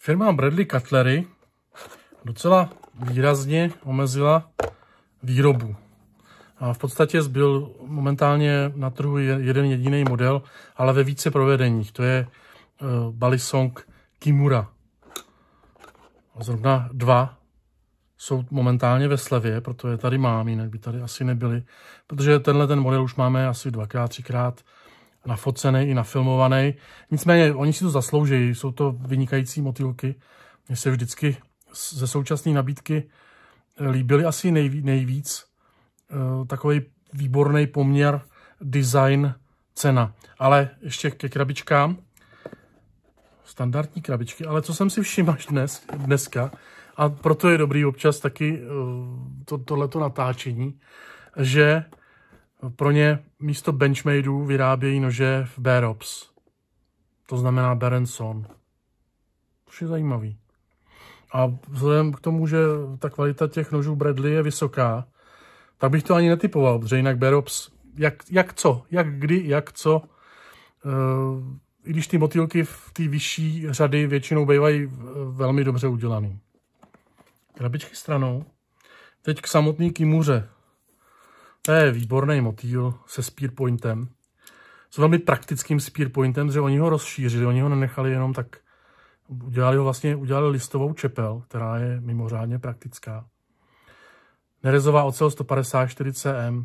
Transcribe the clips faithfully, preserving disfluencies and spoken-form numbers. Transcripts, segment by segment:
Firma Bradley Cutlery docela výrazně omezila výrobu. A v podstatě zbyl momentálně na trhu jeden jediný model, ale ve více provedeních. To je uh, Balisong Kimura. A zrovna dva jsou momentálně ve slevě, proto je tady mám, jinak by tady asi nebyly. Protože tenhle ten model už máme asi dvakrát, třikrát nafocený i nafilmovaný. Nicméně oni si to zaslouží, jsou to vynikající motýlky. Mně se vždycky ze současné nabídky líbily asi nejvíc, nejvíc takový výborný poměr design cena. Ale ještě ke krabičkám. Standardní krabičky, ale co jsem si všiml až dnes, dneska, a proto je dobrý občas taky to, tohleto natáčení, že pro ně místo Benchmadeů vyrábějí nože v Berops. To znamená Berenson. To je zajímavý. A vzhledem k tomu, že ta kvalita těch nožů Bradley je vysoká, tak bych to ani netypoval, protože jinak Berops, jak, jak co, jak kdy, jak co, uh, i když ty motýlky v té vyšší řady většinou bývají velmi dobře udělaný. Krabičky stranou. Teď k samotné Kimuře. To je výborný motýl se spear pointem. S velmi praktickým spear pointem, že oni ho rozšířili, oni ho nenechali jenom tak, udělali ho vlastně, udělali listovou čepel, která je mimořádně praktická. Nerezová ocel sto padesát čtyři cm.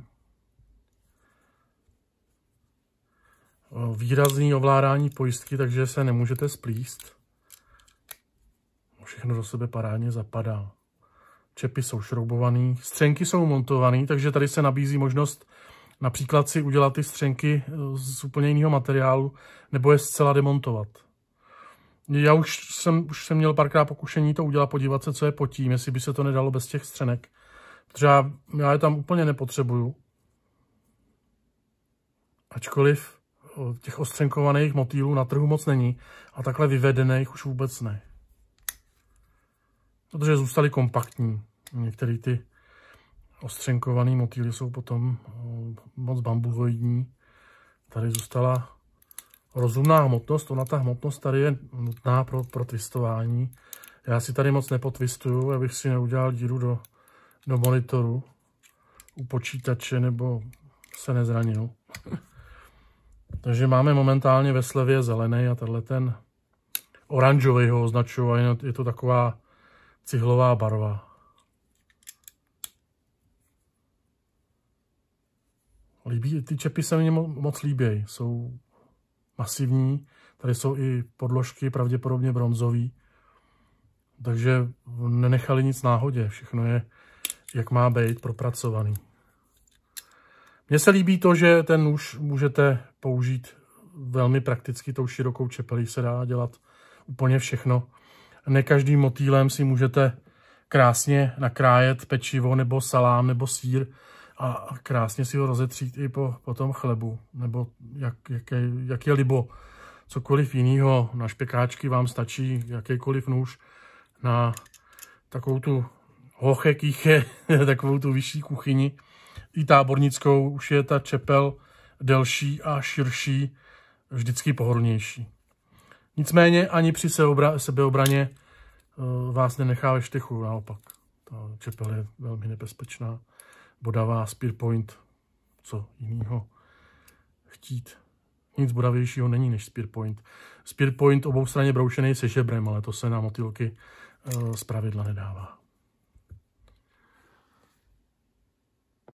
Výrazný ovládání pojistky, takže se nemůžete splíst. Všechno do sebe parádně zapadá. Čepy jsou šroubované, střenky jsou montované, takže tady se nabízí možnost například si udělat ty střenky z úplně jiného materiálu, nebo je zcela demontovat. Já už jsem, už jsem měl párkrát pokušení to udělat, podívat se, co je pod tím, jestli by se to nedalo bez těch střenek. Protože já, já je tam úplně nepotřebuju. Ačkoliv těch ostřenkovaných motýlů na trhu moc není a takhle vyvedených už vůbec ne. Protože zůstaly kompaktní. Některé ty ostřenkované motýly jsou potom moc bambuloidní. Tady zůstala rozumná hmotnost. Ona ta hmotnost tady je nutná pro, pro twistování. Já si tady moc nepotwistuju, abych si neudělal díru do, do monitoru u počítače nebo se nezranil. Takže máme momentálně ve slevě zelený a tenhle ten oranžový ho označují. Je to taková cihlová barva. Líbí, ty čepy se mě moc líbí. Jsou masivní. Tady jsou i podložky, pravděpodobně bronzový. Takže nenechali nic náhodě. Všechno je, jak má být, propracovaný. Mně se líbí to, že ten nůž můžete použít velmi prakticky. Tou širokou čepelí se dá dělat úplně všechno. Ne každým motýlem si můžete krásně nakrájet pečivo nebo salám nebo sýr a krásně si ho rozetřít i po, po tom chlebu. Nebo jak, jak, je, jak je libo. Cokoliv jiného. Na špekáčky vám stačí jakýkoliv nůž. Na takovou tu hoche kýche, takovou tu vyšší kuchyni. I tábornickou už je ta čepel delší a širší, vždycky pohodlnější. Nicméně ani při sebeobraně vás nenechá ve štychu, naopak. Ta čepel je velmi nebezpečná, bodavá, spear point, co jiného chtít. Nic bodavějšího není než spear point. Spear point oboustranně broušený se žebrem, ale to se na motýlky zpravidla nedává.